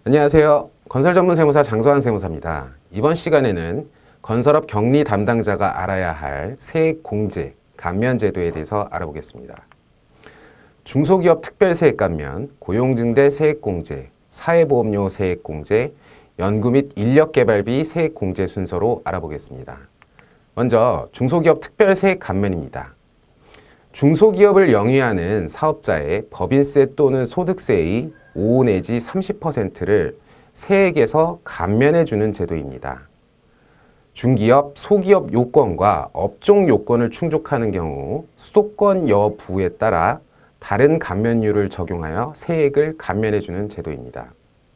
안녕하세요. 건설전문세무사 장소환 세무사입니다. 이번 시간에는 건설업 격리 담당자가 알아야 할 세액공제, 감면제도에 대해서 알아보겠습니다. 중소기업 특별세액감면, 고용증대 세액공제, 사회보험료 세액공제, 연구 및 인력개발비 세액공제 순서로 알아보겠습니다. 먼저 중소기업 특별세액감면입니다. 중소기업을 영위하는 사업자의 법인세 또는 소득세의 5 내지 30%를 세액에서 감면해주는 제도입니다. 중기업, 소기업 요건과 업종 요건을 충족하는 경우 수도권 여부에 따라 다른 감면율을 적용하여 세액을 감면해주는 제도입니다.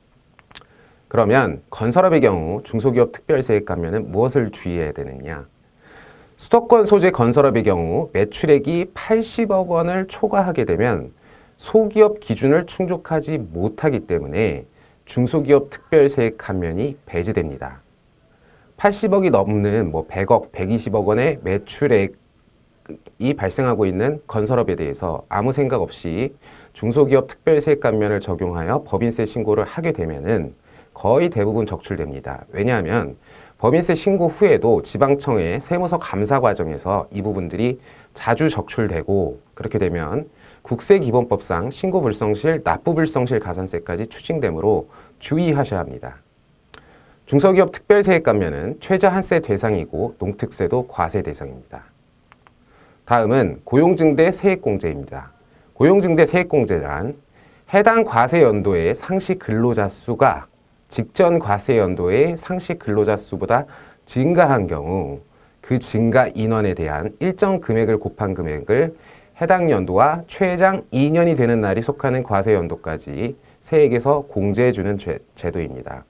그러면 건설업의 경우 중소기업 특별세액 감면은 무엇을 주의해야 되느냐? 수도권 소재 건설업의 경우 매출액이 80억 원을 초과하게 되면 소기업 기준을 충족하지 못하기 때문에 중소기업 특별세액 감면이 배제됩니다. 80억이 넘는 100억, 120억 원의 매출액이 발생하고 있는 건설업에 대해서 아무 생각 없이 중소기업 특별세액 감면을 적용하여 법인세 신고를 하게 되면은 거의 대부분 적출됩니다. 왜냐하면 법인세 신고 후에도 지방청의 세무서 감사 과정에서 이 부분들이 자주 적출되고, 그렇게 되면 국세기본법상 신고불성실, 납부불성실 가산세까지 추징되므로 주의하셔야 합니다. 중소기업 특별세액 감면은 최저한세 대상이고 농특세도 과세 대상입니다. 다음은 고용증대 세액공제입니다. 고용증대 세액공제란 해당 과세연도의 상시 근로자 수가 직전 과세연도의 상시 근로자 수보다 증가한 경우 그 증가 인원에 대한 일정 금액을 곱한 금액을 해당 연도와 최장 2년이 되는 날이 속하는 과세연도까지 세액에서 공제해주는 제도입니다.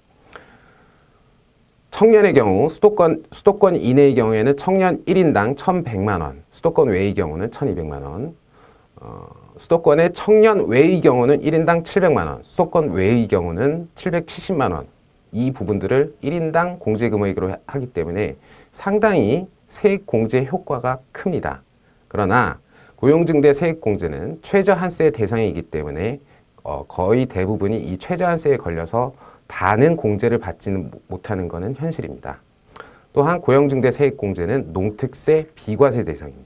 청년의 경우 수도권 이내의 경우에는 청년 1인당 1,100만 원, 수도권 외의 경우는 1,200만 원, 수도권의 청년 외의 경우는 1인당 700만 원, 수도권 외의 경우는 770만 원, 이 부분들을 1인당 공제 금액으로 하기 때문에 상당히 세액 공제 효과가 큽니다. 그러나 고용증대 세액 공제는 최저한세 대상이기 때문에 거의 대부분이 이 최저한세에 걸려서 다는 공제를 받지는 못하는 것은 현실입니다. 또한 고용증대 세액 공제는 농특세 비과세 대상입니다.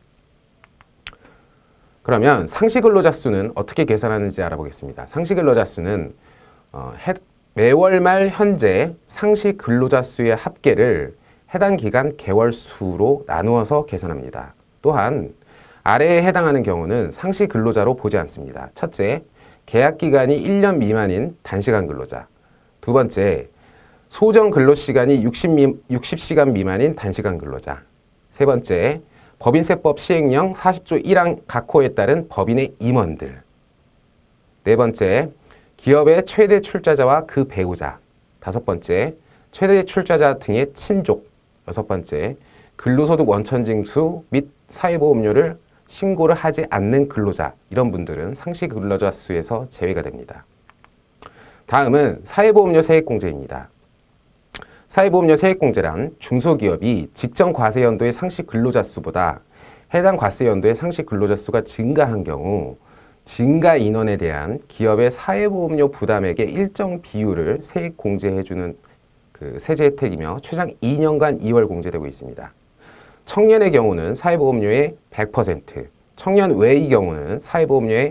그러면 상시근로자 수는 어떻게 계산하는지 알아보겠습니다. 상시근로자 수는 매월 말 현재 상시근로자 수의 합계를 해당 기간 개월 수로 나누어서 계산합니다. 또한 아래에 해당하는 경우는 상시근로자로 보지 않습니다. 첫째, 계약기간이 1년 미만인 단시간 근로자. 두 번째, 소정 근로시간이 60시간 미만인 단시간 근로자. 세 번째, 법인세법 시행령 40조 1항 각호에 따른 법인의 임원들. 네 번째, 기업의 최대 출자자와 그 배우자. 다섯 번째, 최대 출자자 등의 친족. 여섯 번째, 근로소득 원천징수 및 사회보험료를 신고를 하지 않는 근로자. 이런 분들은 상시근로자 수에서 제외가 됩니다. 다음은 사회보험료 세액공제입니다. 사회보험료 세액공제란 중소기업이 직전 과세연도의 상시근로자 수보다 해당 과세연도의 상시근로자 수가 증가한 경우 증가 인원에 대한 기업의 사회보험료 부담액의 일정 비율을 세액공제해주는 그 세제 혜택이며 최장 2년간 2월 공제되고 있습니다. 청년의 경우는 사회보험료의 100%, 청년 외의 경우는 사회보험료의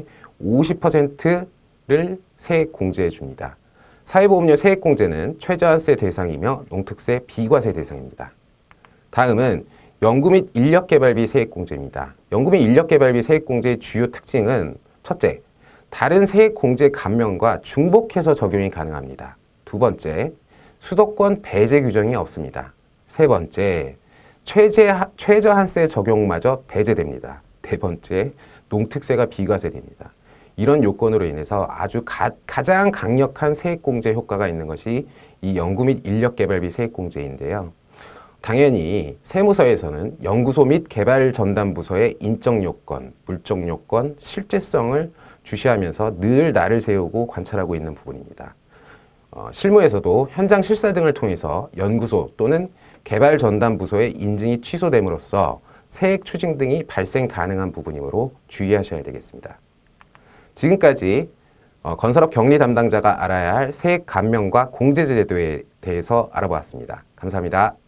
50%를 세액 공제해 줍니다. 사회보험료 세액 공제는 최저한세 대상이며 농특세 비과세 대상입니다. 다음은 연구 및 인력개발비 세액 공제입니다. 연구 및 인력개발비 세액 공제의 주요 특징은 첫째, 다른 세액 공제 감면과 중복해서 적용이 가능합니다. 두 번째, 수도권 배제 규정이 없습니다. 세 번째, 최저한세 적용마저 배제됩니다. 네 번째, 농특세가 비과세됩니다. 이런 요건으로 인해서 아주 가장 강력한 세액공제 효과가 있는 것이 이 연구 및 인력개발비 세액공제인데요. 당연히 세무서에서는 연구소 및 개발전담부서의 인적요건, 물적요건, 실제성을 주시하면서 늘 날을 세우고 관찰하고 있는 부분입니다. 실무에서도 현장 실사 등을 통해서 연구소 또는 개발전담부서의 인증이 취소됨으로써 세액 추징 등이 발생 가능한 부분이므로 주의하셔야 되겠습니다. 지금까지 건설업 격리 담당자가 알아야 할 세액 감면과 공제제도에 대해서 알아보았습니다. 감사합니다.